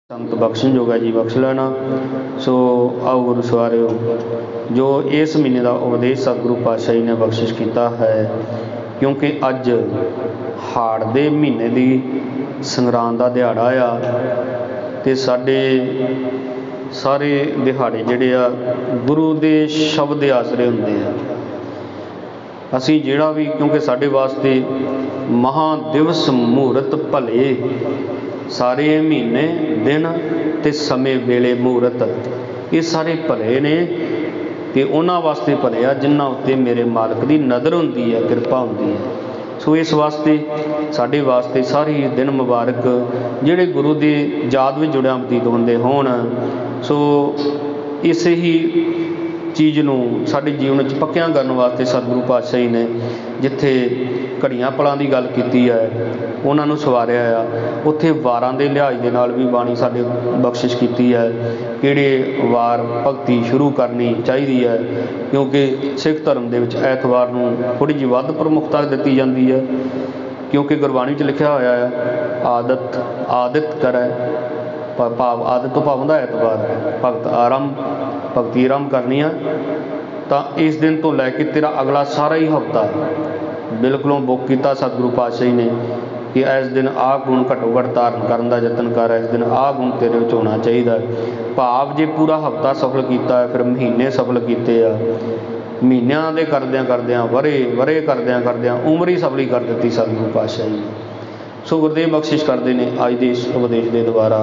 संगत बख्शन जोगा जी बख्श लेना। सो आओ गुरु सवारियो, जो इस महीने का उपदेश सतगुरु पातशाह जी ने बख्शिश किया है, क्योंकि अज हाड़ दे महीने की संगरांद का दिहाड़ा आ ते साडे सारे दिहाड़े जिहड़े आ गुरु दे शब्द दे आसरे हुंदे आ। असी जिहड़ा भी, क्योंकि साडे वास्ते महादिवस मुहूर्त भले सारे महीने दिन ते समय वेले मुहूर्त ये सारे भले ने ते उन्हां वास्ते भले आ जिन्हां उत्ते मेरे मालक की नज़र हुंदी है, किरपा हुंदी है। सो इस वास्ते साडे वास्ते सारे दिन मुबारक जिहड़े गुरु की याद में जुड़िया बतीत होंदे होण। सो इस ही चीज़ नूं साडे जीवन च पक्कियां करन वास्ते सतगुरु पातशाह जी ने जिथे घड़ियां पलां की गल की है, उन्होंने सवारिया आ, उत्थे वारां दे लिहाज दे नाल भी बाणी साडे बख्शिश की है, किहड़े वार भगती शुरू करनी चाहिए है। क्योंकि सिख धर्म दे विच ऐतवार नूं थोड़ी जी वध प्रमुखता दी जाती है, क्योंकि गुरबाणी च लिखिया होया है आदित करै भाव आदत तो भाव होंदा ऐतवार, भगती आरंभ करनी है तो इस दिन तो लैके तेरा अगला सारा ही हफ्ता बिल्कुलों बुक किया सतगुरु पातशाह जी ने कि इस दिन आ गुण घट्टो घट धारण करने का यतन कर, इस दिन आ गुण तेरे विच होना चाहिए। भाव जे पूरा हफ्ता सफल किया है, फिर महीने सफल किए आ, महीनों के करद्या करद्या वरे करद्या उम्र ही सफली कर दी सतगुरु पातशाह जी। सो गुरदेव बख्शिश करते हैं अज के इस उपदेश के द्वारा,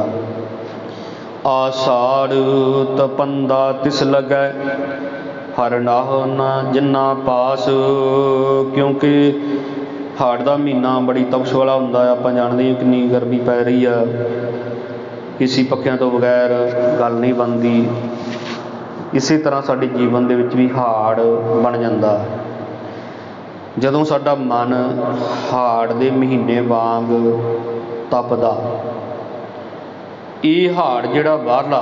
आषाढ़ तपंदा तिस लगै हर नाह ना जिन्ना पास। क्योंकि हाड़ का महीना बड़ी तपश वाला होंदा है, आपां जानते हैं कितनी गर्मी पै रही है, किसी पक्खियां तो बगैर गल नहीं बनती। इसी तरह साडे जीवन दे विच भी हाड़ बन जाता जदों साडा मन हाड़ दे महीने वांग तपदा। ये हाड़ जिहड़ा बाहरला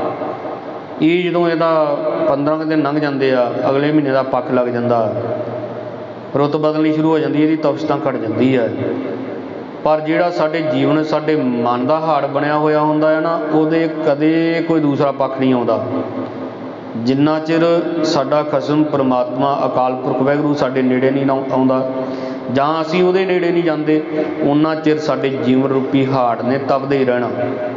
ये जदों इहदा 15 दिन लंघ जाते आ, अगले महीने का पक्ष लग जाता, रुत बदलनी शुरू हो जाती, इसकी तपशता घट जाती है। पर जिहड़ा साडे जीवन साडे मन का हाड़ बनया होया हुंदा है ना, उहदे कदे कोई दूसरा पक्ष नहीं आउंदा। जिन्ना चिर साडा खसम परमात्मा अकाल पुरख वाहिगुरू साडे नेड़े नहीं आउंदा जां असीं उहदे नेड़े नहीं जांदे, उन्ना चिर साडे जीवन रूपी हाड़ ने तपदे ही रहना।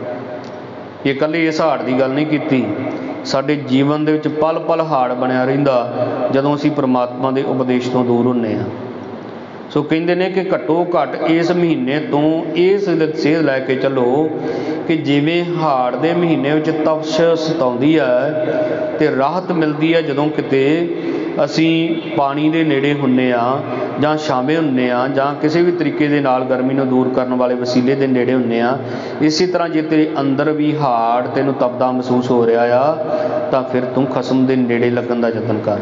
ये कल्ले इस हाड़ की गल नहीं कीती, साडे जीवन दे विच पल पल हाड़ बनया रहिंदा जदों असीं परमात्मा के उपदेश तो दूर हुंदे आ। सो कहिंदे ने कि घट्टो घट इस महीने तो इस सेध लैके चलो कि जिवें हाड़ दे महीने विच तपश सताउंदी है ते राहत मिलती है जदों किते असीं पानी दे नेड़े हुंदे आ जां छावें हुंदे आ जां किसी भी तरीके दे नाल गर्मी नूं दूर करन वाले वसीले दे नेड़े हुंदे आ। इसी तरह जे तेरे अंदर भी हाड़ तैनूं तपदा महसूस हो रहा आ तां फिर तूं खसम दे नेड़े लगन दा यतन कर,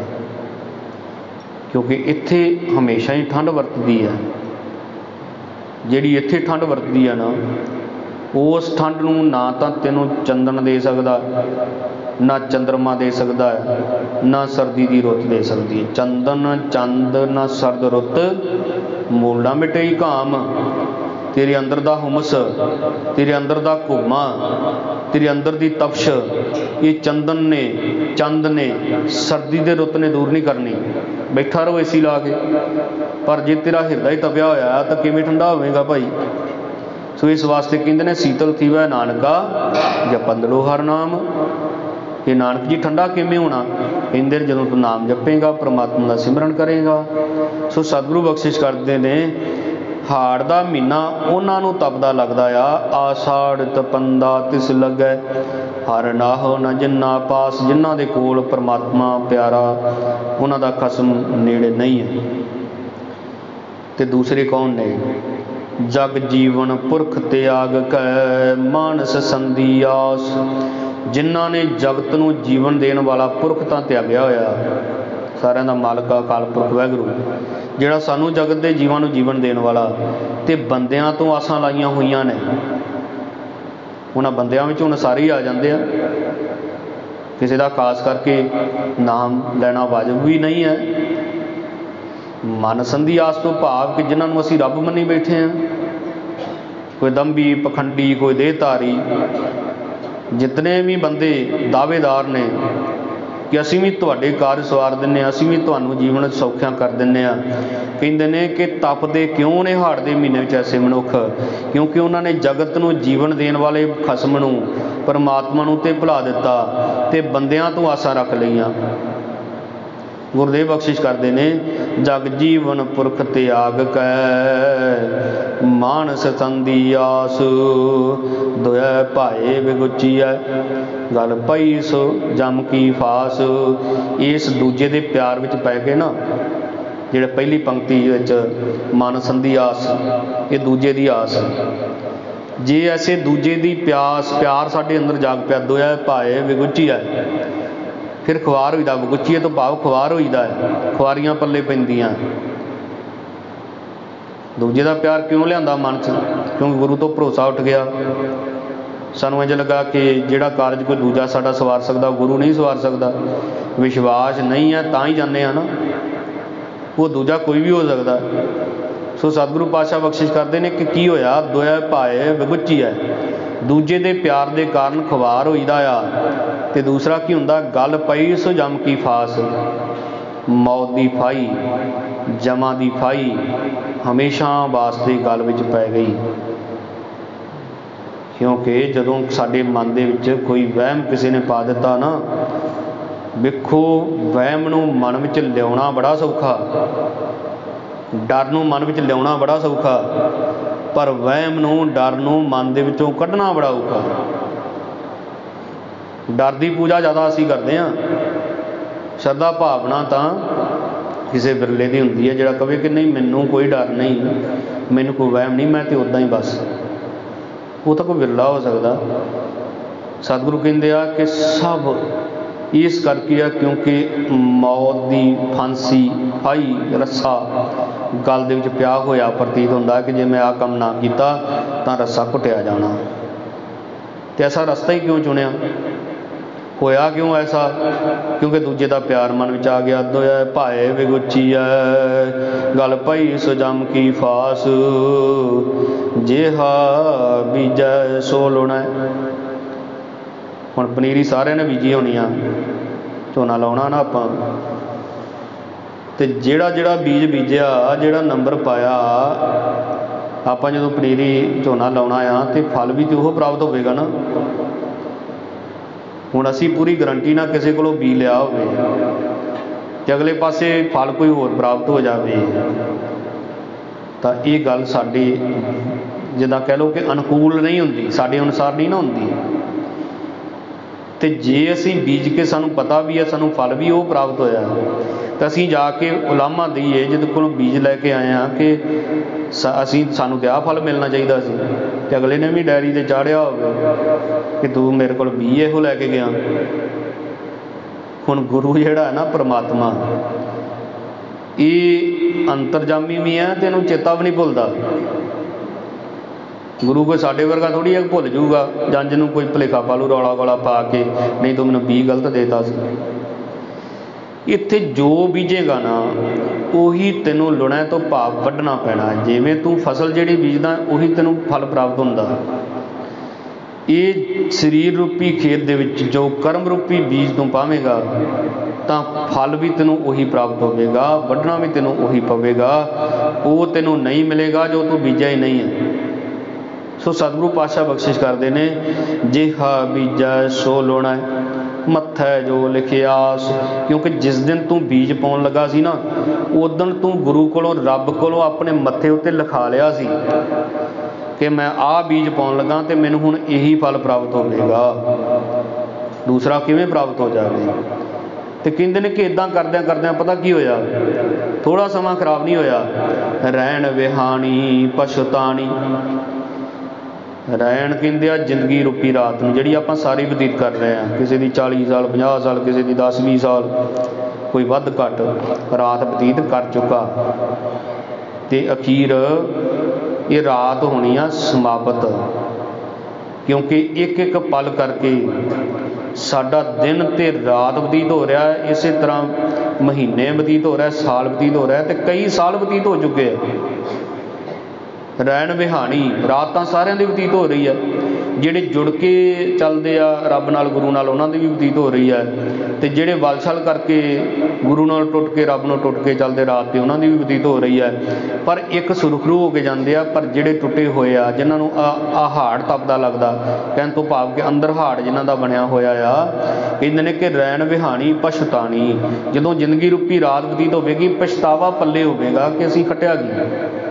क्योंकि इत्थे हमेशा ही ठंड वरतदी है। जिहड़ी इत्थे ठंड वरतदी है ना, उस ठंड नूं ना तां तैनूं चंदन दे सकदा, ना चंद्रमा दे सकदा है, ना सर्दी की रुत दे सकती है। चंदन चंद ना सर्द रुत मूल ना मिटे घाम। तेरे अंदर दा हुमस, तेरे अंदर दा घुमा, तेरे अंदर दी तपश ये चंदन ने चंद ने सर्दी दे रुत ने दूर नहीं करनी। बैठा रहो एसी ला के, पर जे तेरा हिरदा ही तपिया होया तो किवें ठंडा होवेगा भाई। सो इस वास्ते कहते हैं शीतल थीवै नानका जपंद लो हर नाम। ये नानक जी ठंडा किवें होना, कहते जदों तू नाम जपेगा, परमात्मा का सिमरन करेगा। सो सतगुरु बख्शिश करते हैं हाड़ का महीना उन्हां नूं तपदा लगदा आ, आषाढ़ तपंदा तिस लगै हर नाह न जिन्ना पास। जिन्हां दे कोल परमात्मा प्यारा उन्हां दा खसम नेड़े नहीं है। ते दूसरे कौन ने? जग जीवन पुरख त्याग कै मानस संधि आस। जिन्हां ने जगत नूं जीवन देण वाला पुरख तां त्यागया होया, सारिਆਂ ਦਾ मालक अकाल पुरख वाहिगुरू ਜਿਹੜਾ सानू जगत के जीवन नूं जीवन देण वाला ते बंदियां तो आसां लाइयां होईयां ने। उन्हां बंदियां विच हुण सारे ही आ जांदे आ, किसी का खास करके नाम लेना वाजिब भी नहीं है। मन संधि आस तो भाव कि जिन्हां नूं असीं रब मन्नी बैठे हैं, कोई दंभी पखंडी कोई देहधारी जितने भी बंदे दावेदार ने कि असीं भी तुहाडे कारज सवार दिंने, असीं भी तुहानूं जीवन सौखियां कर दिंने आ, कहंदे ने कि तपदे क्यों ने हाड़ दे महीने विच ऐसे मनुख, क्योंकि उन्होंने जगत नूं जीवन देण वाले खसम नूं परमात्मा नूं ते भुला दिता ते बंदियां तो आसां रख लईआं। गुरुदेव बख्शिश करते हैं, जग जीवन पुरख त्याग कै मानस संधी आस, दुआ भाए विगुचीऐ गल पई सो जम की फास। इस दूजे दे प्यार विच पै के ना, जिहड़ा पहली पंक्ति विच मन संधी आस, ये दूजे दी आस। जे ऐसे दूजे दी प्यार साडे अंदर जाग पिया, दुआ भाए विगुचीऐ, फिर खुआर होईदा। बगुचीए तो भाव खुआर होईदा है, खुआरियां पल्ले पैंदियां। दूजे का प्यार क्यों लिया मन च? क्योंकि गुरु तो भरोसा उठ गया। सानू इंज लगा कि जिहड़ा कारज कोई दूजा साडा सवार सकदा, गुरु नहीं सवार सकदा। विश्वास नहीं है तां ही जाने ना, वो दूजा कोई भी हो सकता। सो सतगुरु पातशाह बख्शिश करते हैं कि की होया, दोया भाए विगुची है, दूजे दे प्यार दे कारण खुवार होईदा आ। ते दूसरा की हुंदा, गल पई सो जम की फास, मौत दी फाई, जमा दी फाई हमेशा वास्ते गल विच पै गई। क्योंकि जदों साडे मन दे विच कोई वहम किसी ने पा दिता ना, वेखो वहम नूं मन विच लियाउणा बड़ा सौखा, डर नूं मन विच लियाउणा बड़ा सौखा, पर वहम नूं डर नूं मन दे विचों कढना बड़ा औखा। डर की पूजा ज़्यादा असीं करते हैं, श्रद्धा भावना तो किसी बिरले की होंदी है, जिहड़ा कहे कि नहीं मैनू कोई डर नहीं, मैनू कोई वहम नहीं, मैं तो उदा ही बस, वो तो कोई बिरला हो सकता। सतगुरु कहते आ कि सब इस करके आ क्योंकि मौत की फांसी फाई रस्सा गल दे विच पिया होया प्रतीत होंदा कि जे मैं आ काम ना कीता तां रस्सा घुटिया जाना। तो ऐसा रस्ता ही क्यों चुनिया, होया क्यों ऐसा? क्योंकि दूजे का प्यार मन विच आ गया। दोया भाए विगुची है गल पई सो जम की फास, जेहा बीजै सो लुणै। हुण पनीरी सारिਆਂ ने बीजी होनी आ, झोना लाउणा ना आपां, ते जिहड़ा जिहड़ा बीज बीजिया, जिहड़ा नंबर पाया, आपां जदों पनीरी झोना लाउणा आ ते फल भी तो ओह प्राप्त होवेगा ना। हुण असीं पूरी गारंटी ना किसी कोलों बी लिया होवे ते अगले पासे फल कोई होर प्राप्त हो जाए, तो ये गल साडी जिद्दां कह लो कि अनुकूल नहीं हुंदी, साडे अनुसार नहीं ना हुंदी। तो जे असीं बीज के सानू पता भी है सानू फल भी वो प्राप्त होया, तो असीं जाके उलामा दईए जिहदे कोलों बीज लैके आए हैं कि असीं सानू तो आ फल मिलना चाहिए सी, तो अगले ने भी डायरी ते चाढ़िया होवे कि तू मेरे कोल बी इहो लैके गया। हुण गुरु जिहड़ा है ना परमात्मा, ये अंतरजामी भी है तो इहनूं चेता भी नहीं भुलदा। गुरु कोई साडे वर्गा थोड़ी है भुल जूगा, जंज नूं कोई भुलेखा पालू रौला गौला पा के, नहीं तो मैनूं बी गलत देता सी। इत्थे जो बीजेगा ना उही तेनों लुणै तो भाव वढना पैना। जिवें तू फसल जिहड़ी बीजदा उही तेनों फल प्राप्त हुंदा। ये शरीर रूपी खेत दे विच जो कर्म रूपी बीज तू पावेगा तां फल भी तेनों उही प्राप्त होवेगा, वढना भी तेनों उही पवेगा। वो तेनों नहीं मिलेगा जो तू बीजा ही नहीं है। सो सतगुरु पातशाह बख्शिश करते हैं, जिहा बीजा सो लुणै मत्थै जो लिखियास। क्योंकि जिस दिन तू बीज पाउण लगा सी ना, उस दिन तू गुरु कोलों रब कोलों अपने मत्थे उत्ते लिखा लिया सी कि मैं आ बीज पाउण लगा तो मैनूं हुण यही फल प्राप्त होवेगा, दूसरा किवें प्राप्त हो जाए। तो कहते हैं कि इदां करद्या करद्या पता की होया, थोड़ा समा खराब नहीं होया। रैण विहाणी पछताणी, रैण कहते आ जिंदगी रूपी रात में जिहड़ी आपां सारी बतीत कर रहे हैं। किसी की 40 साल 50 साल, किसी की 10-20 साल, कोई वध घट रात बतीत कर चुका। तो अखीर ये रात होनी आ समाप्त, क्योंकि एक एक पल करके साडा दिन ते रात बतीत हो रहा है। इस तरह महीने बतीत हो रहा है, साल बतीत हो रहा है, तो कई साल बतीत हो चुके हैं। रैण विहाणी रात तो सारिਆਂ ਦੀ बतीत हो रही है। ਜਿਹੜੇ ਜੁੜ ਕੇ ਚੱਲਦੇ ਆ ਰੱਬ ਨਾਲ, ਗੁਰੂ ਨਾਲ, ਉਹਨਾਂ ਦੀ ਵੀ ਬਤੀਤ ਹੋ ਰਹੀ ਹੈ, ਅਤੇ ਜਿਹੜੇ ਵਲਛਲ ਕਰਕੇ ਗੁਰੂ ਨਾਲ ਟੁੱਟ ਕੇ, ਰੱਬ ਨੂੰ ਟੁੱਟ ਕੇ ਚੱਲਦੇ ਰਾਤ 'ਤੇ, ਉਹਨਾਂ ਦੀ ਵੀ ਬਤੀਤ ਹੋ ਰਹੀ ਹੈ। ਪਰ ਇੱਕ ਸੁਰਖਰੂ ਹੋ ਕੇ ਜਾਂਦੇ ਆ। ਪਰ ਜਿਹੜੇ ਟੁੱਟੇ ਹੋਏ ਆ, ਜਿਨ੍ਹਾਂ ਨੂੰ ਹਾੜ ਤਪਦਾ ਲੱਗਦਾ, ਕਹਿਣ ਤੋਂ ਭਾਵ ਕਿ ਅੰਦਰ ਹਾੜ ਜਿਨ੍ਹਾਂ ਦਾ ਬਣਿਆ ਹੋਇਆ ਆ, ਕਹਿੰਦੇ ਨੇ ਕਿ ਰੈਣ ਵਿਹਾਣੀ ਪਛਤਾਣੀ, ਜਦੋਂ ਜ਼ਿੰਦਗੀ ਰੂਪੀ ਰਾਤ ਬਤੀਤ ਹੋਵੇਗੀ, ਪਛਤਾਵਾ ਪੱਲੇ ਹੋਵੇਗਾ ਕਿ ਅਸੀਂ ਖੱਟਿਆ ਕੀ।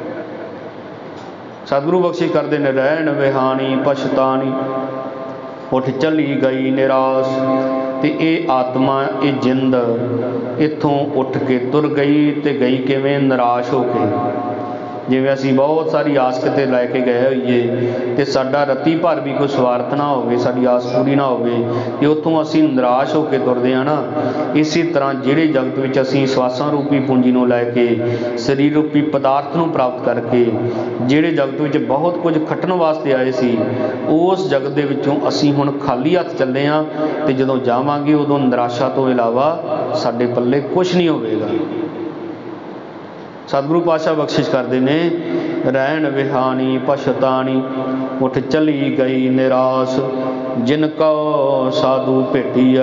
ਸਤਿਗੁਰੂ ਬਖਸ਼ਿਸ਼ ਕਰਦੇ ਨੇ, ਰਹਿਣ ਵਿਹਾਣੀ ਪਛਤਾਣੀ, ਉੱਠ ਚੱਲੀ ਗਈ ਨਿਰਾਸ਼। ਅਤੇ ਇਹ ਆਤਮਾ, ਇਹ ਜਿੰਦ ਇੱਥੋਂ ਉੱਠ ਕੇ ਤੁਰ ਗਈ, ਅਤੇ ਗਈ ਕਿਵੇਂ? ਨਿਰਾਸ਼ ਹੋ ਕੇ। ਜਿਵੇਂ ਅਸੀਂ ਬਹੁਤ ਸਾਰੀ ਆਸ ਕਿਤੇ ਲੈ ਕੇ ਗਏ ਹੋਈਏ, ਅਤੇ ਸਾਡਾ ਰੱਤੀ ਭਰ ਵੀ ਕੋਈ ਸਵਾਰਥ ਨਾ ਹੋਵੇ, ਸਾਡੀ ਆਸ ਪੂਰੀ ਨਾ ਹੋਵੇ, ਅਤੇ ਉੱਥੋਂ ਅਸੀਂ ਨਿਰਾਸ਼ ਹੋ ਕੇ ਤੁਰਦੇ ਹਾਂ ਨਾ। ਇਸੇ ਤਰ੍ਹਾਂ ਜਿਹੜੇ ਜਗਤ ਵਿੱਚ ਅਸੀਂ ਸਵਾਸਾਂ ਰੂਪੀ ਪੂੰਜੀ ਨੂੰ ਲੈ ਕੇ, ਸਰੀਰ ਰੂਪੀ ਪਦਾਰਥ ਨੂੰ ਪ੍ਰਾਪਤ ਕਰਕੇ, ਜਿਹੜੇ ਜਗਤ ਵਿੱਚ ਬਹੁਤ ਕੁਝ ਖੱਟਣ ਵਾਸਤੇ ਆਏ ਸੀ, ਉਸ ਜਗਤ ਦੇ ਵਿੱਚੋਂ ਅਸੀਂ ਹੁਣ ਖਾਲੀ ਹੱਥ ਚੱਲੇ ਹਾਂ, ਅਤੇ ਜਦੋਂ ਜਾਵਾਂਗੇ ਉਦੋਂ ਨਿਰਾਸ਼ਾ ਤੋਂ ਇਲਾਵਾ ਸਾਡੇ ਪੱਲੇ ਕੁਛ ਨਹੀਂ ਹੋਵੇਗਾ। ਸਤਿਗੁਰੂ ਪਾਤਸ਼ਾਹ ਬਖਸ਼ਿਸ਼ ਕਰਦੇ ਨੇ, ਰਹਿਣ ਵਿਹਾਣੀ ਪਛਤਾਣੀ, ਉੱਠ ਚਲੀ ਗਈ ਨਿਰਾਸ਼, ਜਿਨ ਕਉ ਸਾਧੂ ਭੇਟੀਐ।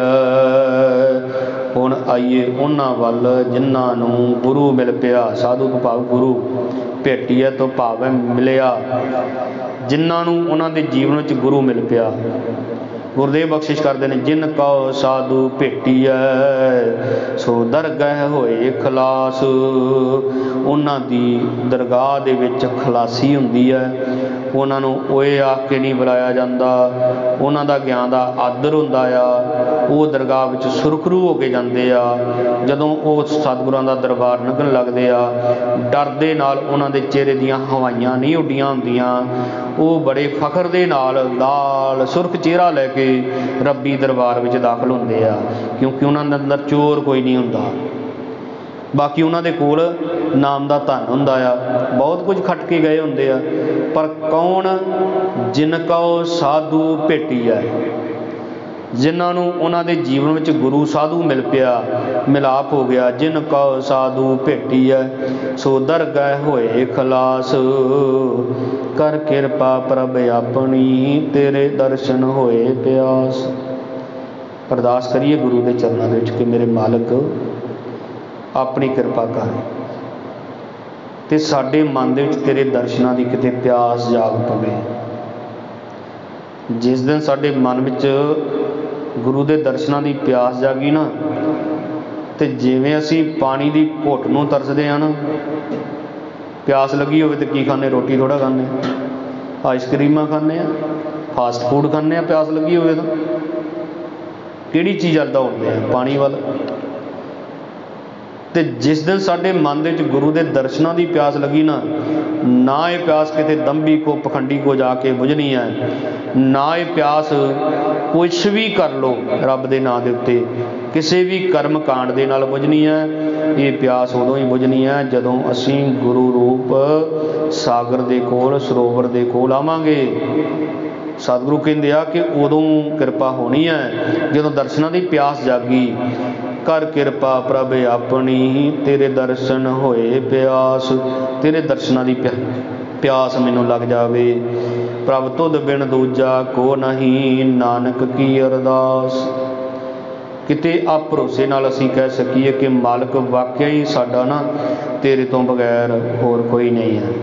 ਹੁਣ ਆਈਏ ਉਹਨਾਂ ਵੱਲ ਜਿਨ੍ਹਾਂ ਨੂੰ ਗੁਰੂ ਮਿਲ ਪਿਆ। ਸਾਧੂ ਤੋਂ ਭਾਵ ਗੁਰੂ, ਭੇਟੀਐ ਤੋਂ ਭਾਵ ਹੈ ਮਿਲਿਆ, ਜਿਨ੍ਹਾਂ ਨੂੰ ਉਹਨਾਂ ਦੇ ਜੀਵਨ ਵਿੱਚ ਗੁਰੂ ਮਿਲ ਪਿਆ। ਗੁਰਦੇਵ ਬਖਸ਼ਿਸ਼ ਕਰਦੇ ਨੇ, ਜਿਨ ਕਉ ਸਾਧੂ ਭੇਟੀਐ, ਸੋ ਦਰਗਹਿ ਹੋਏ ਖਲਾਸ। ਉਹਨਾਂ ਦੀ ਦਰਗਾਹ ਦੇ ਵਿੱਚ ਖਲਾਸੀ ਹੁੰਦੀ ਹੈ। ਉਹਨਾਂ ਨੂੰ ਓਏ ਆਖ ਕੇ ਨਹੀਂ ਬੁਲਾਇਆ ਜਾਂਦਾ, ਉਹਨਾਂ ਦਾ ਗਿਆਨ ਦਾ ਆਦਰ ਹੁੰਦਾ ਆ। ਉਹ ਦਰਗਾਹ ਵਿੱਚ ਸੁਰਖਰੂ ਹੋ ਕੇ ਜਾਂਦੇ ਆ। ਜਦੋਂ ਉਹ ਸਤਿਗੁਰਾਂ ਦਾ ਦਰਬਾਰ ਲੰਘਣ ਲੱਗਦੇ ਆ, ਡਰ ਦੇ ਨਾਲ ਉਹਨਾਂ ਦੇ ਚਿਹਰੇ ਦੀਆਂ ਹਵਾਈਆਂ ਨਹੀਂ ਉੱਡੀਆਂ ਹੁੰਦੀਆਂ। ਉਹ ਬੜੇ ਫਖਰ ਦੇ ਨਾਲ ਲਾਲ ਸੁਰਖ ਚਿਹਰਾ ਲੈ ਕੇ ਰੱਬੀ ਦਰਬਾਰ ਵਿੱਚ ਦਾਖਲ ਹੁੰਦੇ ਆ, ਕਿਉਂਕਿ ਉਹਨਾਂ ਦੇ ਅੰਦਰ ਚੋਰ ਕੋਈ ਨਹੀਂ ਹੁੰਦਾ। ਬਾਕੀ ਉਹਨਾਂ ਦੇ ਕੋਲ ਨਾਮ ਦਾ ਧਨ ਹੁੰਦਾ ਆ, ਬਹੁਤ ਕੁਝ ਖੱਟ ਕੇ ਗਏ ਹੁੰਦੇ ਆ। ਪਰ ਕੌਣ? ਜਿਨ ਕਉ ਸਾਧੂ ਭੇਟੀਐ, ਜਿਨ੍ਹਾਂ ਨੂੰ ਉਹਨਾਂ ਦੇ ਜੀਵਨ ਵਿੱਚ ਗੁਰੂ ਸਾਧੂ ਮਿਲ ਪਿਆ, ਮਿਲਾਪ ਹੋ ਗਿਆ। ਜਿਨ ਕਉ ਸਾਧੂ ਭੇਟੀਐ, ਸੋ ਦਰਗਹਿ ਹੋਏ ਖਲਾਸ। ਕਰ ਕਿਰਪਾ ਪ੍ਰਭ ਆਪਣੀ, ਤੇਰੇ ਦਰਸ਼ਨ ਹੋਏ ਪਿਆਸ। ਅਰਦਾਸ ਕਰੀਏ ਗੁਰੂ ਦੇ ਚਰਨਾਂ ਦੇ ਵਿੱਚ ਕਿ ਮੇਰੇ ਮਾਲਕ ਆਪਣੀ ਕਿਰਪਾ ਕਰ, ਅਤੇ ਸਾਡੇ ਮਨ ਦੇ ਵਿੱਚ ਤੇਰੇ ਦਰਸ਼ਨਾਂ ਦੀ ਕਿਤੇ ਪਿਆਸ ਜਾਗ ਪਵੇ। ਜਿਸ ਦਿਨ ਸਾਡੇ ਮਨ ਵਿੱਚ ਗੁਰੂ ਦੇ ਦਰਸ਼ਨਾਂ ਦੀ ਪਿਆਸ ਜਾਗੀ ਨਾ, ਅਤੇ ਜਿਵੇਂ ਅਸੀਂ ਪਾਣੀ ਦੀ ਘੁੱਟ ਨੂੰ ਤਰਸਦੇ ਹਾਂ ਨਾ, ਪਿਆਸ ਲੱਗੀ ਹੋਵੇ ਤਾਂ ਕੀ ਖਾਂਦੇ? ਰੋਟੀ ਥੋੜ੍ਹਾ ਖਾਂਦੇ, ਆਈਸਕ੍ਰੀਮਾਂ ਖਾਂਦੇ ਆ, ਫਾਸਟ ਫੂਡ ਖਾਂਦੇ ਆ। ਪਿਆਸ ਲੱਗੀ ਹੋਵੇ ਤਾਂ ਕਿਹੜੀ ਚੀਜ਼ ਵੱਲ ਦੌੜਦੇ ਆ? ਪਾਣੀ ਵੱਲ। ਅਤੇ ਜਿਸ ਦਿਨ ਸਾਡੇ ਮਨ ਦੇ ਵਿੱਚ ਗੁਰੂ ਦੇ ਦਰਸ਼ਨਾਂ ਦੀ ਪਿਆਸ ਲੱਗੀ ਨਾ, ਨਾ ਇਹ ਪਿਆਸ ਕਿਤੇ ਦੰਭੀ ਕੋ ਪਖੰਡੀ ਕੋ ਜਾ ਕੇ ਬੁਝਣੀ ਹੈ, ਨਾ ਇਹ ਪਿਆਸ ਕੁਛ ਵੀ ਕਰ ਲਓ ਰੱਬ ਦੇ ਨਾਂ ਦੇ ਉੱਤੇ, ਕਿਸੇ ਵੀ ਕਰਮ ਕਾਂਡ ਦੇ ਨਾਲ ਬੁਝਣੀ ਹੈ। ਇਹ ਪਿਆਸ ਉਦੋਂ ਹੀ ਬੁਝਣੀ ਹੈ ਜਦੋਂ ਅਸੀਂ ਗੁਰੂ ਰੂਪ ਸਾਗਰ ਦੇ ਕੋਲ, ਸਰੋਵਰ ਦੇ ਕੋਲ ਆਵਾਂਗੇ। ਸਤਿਗੁਰੂ ਕਹਿੰਦੇ ਆ ਕਿ ਉਦੋਂ ਕਿਰਪਾ ਹੋਣੀ ਹੈ ਜਦੋਂ ਦਰਸ਼ਨਾਂ ਦੀ ਪਿਆਸ ਜਾਗੀ। ਕਰ ਕਿਰਪਾ ਪ੍ਰਭ ਆਪਣੀ, ਤੇਰੇ ਦਰਸ਼ਨ ਹੋਏ ਪਿਆਸ। ਤੇਰੇ ਦਰਸ਼ਨਾਂ ਦੀ ਪਿਆਸ ਮੈਨੂੰ ਲੱਗ ਜਾਵੇ। ਪ੍ਰਭ ਤੁਧ ਬਿਨ ਦੂਜਾ ਕੋ ਨਹੀਂ, ਨਾਨਕ ਕੀ ਅਰਦਾਸ। ਕਿਤੇ ਆਪ ਭਰੋਸੇ ਨਾਲ ਅਸੀਂ ਕਹਿ ਸਕੀਏ ਕਿ ਮਾਲਕ ਵਾਕਿਆ ਹੀ ਸਾਡਾ ਨਾ ਤੇਰੇ ਤੋਂ ਬਗੈਰ ਹੋਰ ਕੋਈ ਨਹੀਂ ਹੈ।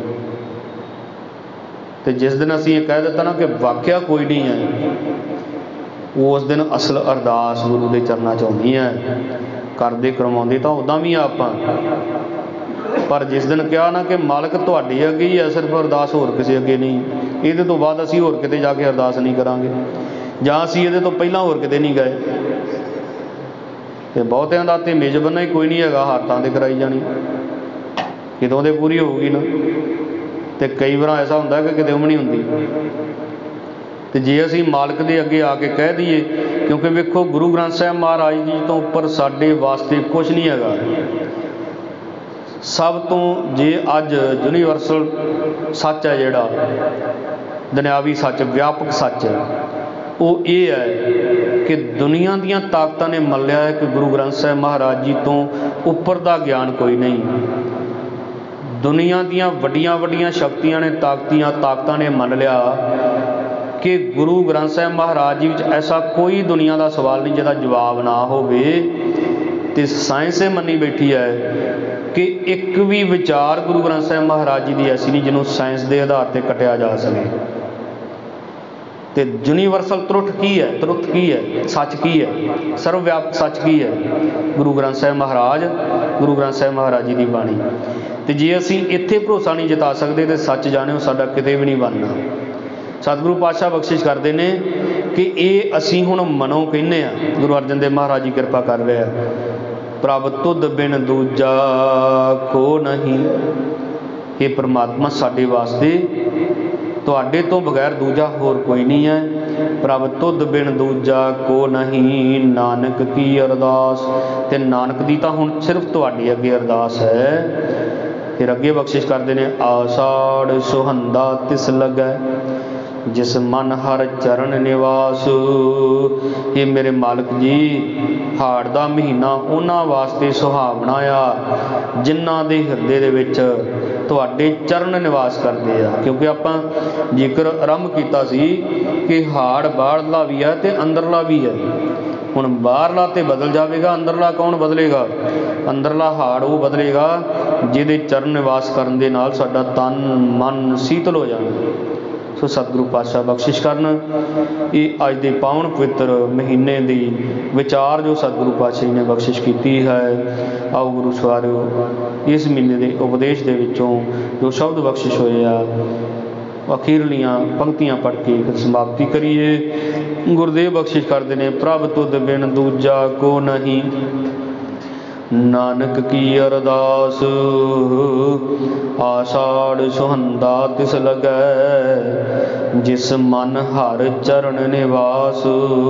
ਅਤੇ ਜਿਸ ਦਿਨ ਅਸੀਂ ਇਹ ਕਹਿ ਦਿੱਤਾ ਨਾ ਕਿ ਵਾਕਿਆ ਕੋਈ ਨਹੀਂ ਹੈ, ਉਸ ਦਿਨ ਅਸਲ ਅਰਦਾਸ ਗੁਰੂ ਦੇ ਚਰਨਾਂ 'ਚ ਆਉਣੀ ਹੈ। ਕਰਦੇ ਕਰਵਾਉਂਦੇ ਤਾਂ ਉੱਦਾਂ ਵੀ ਆਪਾਂ, ਪਰ ਜਿਸ ਦਿਨ ਕਿਹਾ ਨਾ ਕਿ ਮਾਲਕ ਤੁਹਾਡੇ ਅੱਗੇ ਹੀ ਹੈ ਸਿਰਫ ਅਰਦਾਸ, ਹੋਰ ਕਿਸੇ ਅੱਗੇ ਨਹੀਂ, ਇਹਦੇ ਤੋਂ ਬਾਅਦ ਅਸੀਂ ਹੋਰ ਕਿਤੇ ਜਾ ਕੇ ਅਰਦਾਸ ਨਹੀਂ ਕਰਾਂਗੇ, ਜਾਂ ਅਸੀਂ ਇਹਦੇ ਤੋਂ ਪਹਿਲਾਂ ਹੋਰ ਕਿਤੇ ਨਹੀਂ ਗਏ। ਅਤੇ ਬਹੁਤਿਆਂ ਦਾ ਤੇ ਮੇਜ਼ ਬੰਨਾ ਹੀ ਕੋਈ ਨਹੀਂ ਹੈਗਾ, ਹਾਰਤਾਂ 'ਤੇ ਕਰਾਈ ਜਾਣੀ, ਕਿਦੋਂ ਦੇ ਪੂਰੀ ਹੋਊਗੀ ਨਾ। ਅਤੇ ਕਈ ਵਾਰ ਐਸਾ ਹੁੰਦਾ ਕਿ ਕਿਤੇ ਉਹ ਵੀ ਨਹੀਂ ਹੁੰਦੀ। ਅਤੇ ਜੇ ਅਸੀਂ ਮਾਲਕ ਦੇ ਅੱਗੇ ਆ ਕੇ ਕਹਿ ਦਈਏ, ਕਿਉਂਕਿ ਵੇਖੋ ਗੁਰੂ ਗ੍ਰੰਥ ਸਾਹਿਬ ਮਹਾਰਾਜ ਜੀ ਤੋਂ ਉੱਪਰ ਸਾਡੇ ਵਾਸਤੇ ਕੁਛ ਨਹੀਂ ਹੈਗਾ। ਸਭ ਤੋਂ ਜੇ ਅੱਜ ਯੂਨੀਵਰਸਲ ਸੱਚ ਹੈ, ਜਿਹੜਾ ਦੁਨਿਆਵੀ ਸੱਚ, ਵਿਆਪਕ ਸੱਚ, ਉਹ ਇਹ ਹੈ ਕਿ ਦੁਨੀਆ ਦੀਆਂ ਤਾਕਤਾਂ ਨੇ ਮੰਨ ਲਿਆ ਹੈ ਕਿ ਗੁਰੂ ਗ੍ਰੰਥ ਸਾਹਿਬ ਮਹਾਰਾਜ ਜੀ ਤੋਂ ਉੱਪਰ ਦਾ ਗਿਆਨ ਕੋਈ ਨਹੀਂ। ਦੁਨੀਆ ਦੀਆਂ ਵੱਡੀਆਂ ਵੱਡੀਆਂ ਸ਼ਕਤੀਆਂ ਨੇ, ਤਾਕਤਾਂ ਨੇ ਮੰਨ ਲਿਆ कि गुरु ग्रंथ साहिब महाराज जी विच ऐसा कोई दुनिया का सवाल नहीं जिहदा जवाब ना होवे। ते साइंस मनी बैठी है कि एक भी विचार गुरु ग्रंथ साहिब महाराज जी की ऐसी नहीं जिन्हों साइंस के आधार पर कटिया जा सके। तो यूनीवर्सल त्रुट की है, त्रुट की है, सच की है, सर्वव्यापक सच की है? गुरु ग्रंथ साहिब महाराज, गुरु ग्रंथ साहिब महाराज जी की बाणी। तो जे असी इत्थे भरोसा नहीं जता सकते तो सच जाने साडा किते भी नहीं बनना। सतगुरु पातशाह बख्शिश करते हैं कि ये असी हुण मनों कहने आ, गुरु अर्जन देव महाराज जी कृपा कर रहे हैं। प्रभ तुद बिन दूजा को नहीं, ये परमात्मा साडे वास्ते तुहाडे तो बगैर दूजा होर कोई नहीं है। प्रभ तुद बिन दूजा को नहीं, नानक की अरदास। ते नानक दी तां हुण सिर्फ तुहाडे अगे अरदास है। फिर अगे बख्शिश करते हैं, आषाढ़ सुहंदा तिस लगै, जिस मन हर चरण निवास। ये मेरे मालिक जी, हाड़ का महीना उन्हां वास्ते सुहावना आ जिन्हां दे हिरदे दे विच तुहाडे चरण निवास करते हैं। क्योंकि आपां जिक्र आरंभ किया सी कि हाड़ बाहरला भी है तो अंदरला भी है। हुण बाहरला तो बदल जाएगा, अंदरला कौन बदलेगा? अंदरला हाड़ वो बदलेगा जिहदे चरण निवास करन दे नाल साडा तन मन शीतल हो जाए। सो सतगुरु पातशाह बख्शिश करन। ये अज के पावन पवित्र महीने की विचार जो सतगुरु पातशाह ने बख्शिश की है। आओ गुरु सवारियो, इस महीने के उपदेश के विचों जो शब्द बख्शिश होए आ, अखीरलियां पंक्तियां पढ़ के समाप्ति करिए। गुरुदेव बख्शिश करते हैं, प्रभ तुद बिन दूजा को नहीं, नानक की अरदास। आषाढ़ सुहंदा तिस लगै, जिस मन हर चरण निवास।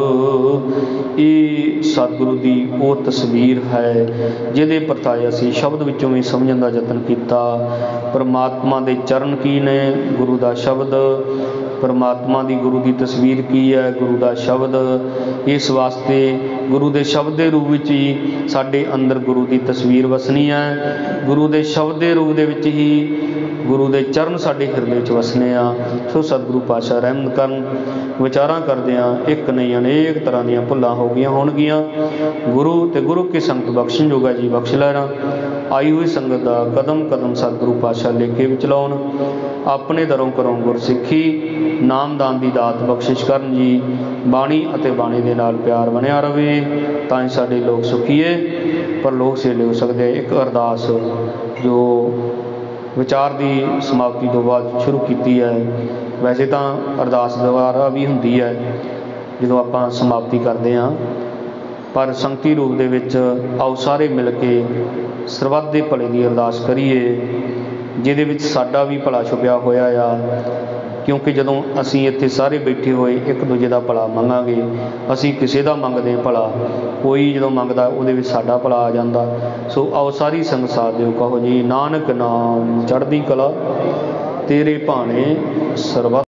ये सतगुरु की वो तस्वीर है जिहदे परताए असी शब्द विचों भी समझण का यतन किया। परमात्मा के चरण की ने, गुरु का शब्द, परमात्मा की गुरु की तस्वीर की है, गुरु का शब्द। इस वास्ते गुरु के शब्द के रूप में ही साडे अंदर गुरु की तस्वीर वसनी है। गुरु के शब्द के रूप के ही गुरु के चरण साडे हिरदे च वसने आ। सो सतगुरु पातशाह रहमत करन। विचारां करदिआं एक नहीं अनेक तरह दीआं भुल्लां हो गईआं होणगीआं। गुरु ते गुरु की संगत बख्शण जोगा जी बख्श लैना। आई हुई संगत का कदम कदम सतगुरु पातशाह लेखे विच लाउण। अपने दरों करों गुरसिੱਖੀ नामदान की दात बख्शिश करन जी। बाणी अते बाणी दे नाल प्यार बनिया रहे तां ही साडे लोग सुखीए पर लोग सेले हो सकते। एक अरदास जो विचार की समाप्ति तो बाद शुरू की है, वैसे तो अरदास दोबारा भी होंदी है जो आप समाप्ति करते हैं, पर संगती रूप दे विच आओ सारे मिल के सरबत दे भले की अरदास करिए जिहदे विच साडा भी भला छुपिया होया आ। क्योंकि जदों असीं इत्थे सारे बैठे हुए एक दूजे का भला मंगांगे, असीं किसी का मंगदे भला, कोई जदों मंगदा उहदे विच साडा भला आ जांदा। सो आओ सारी संगत साथ दिओ, कहो जी नानक नाम चढ़दी कला, तेरे भाणे सरबत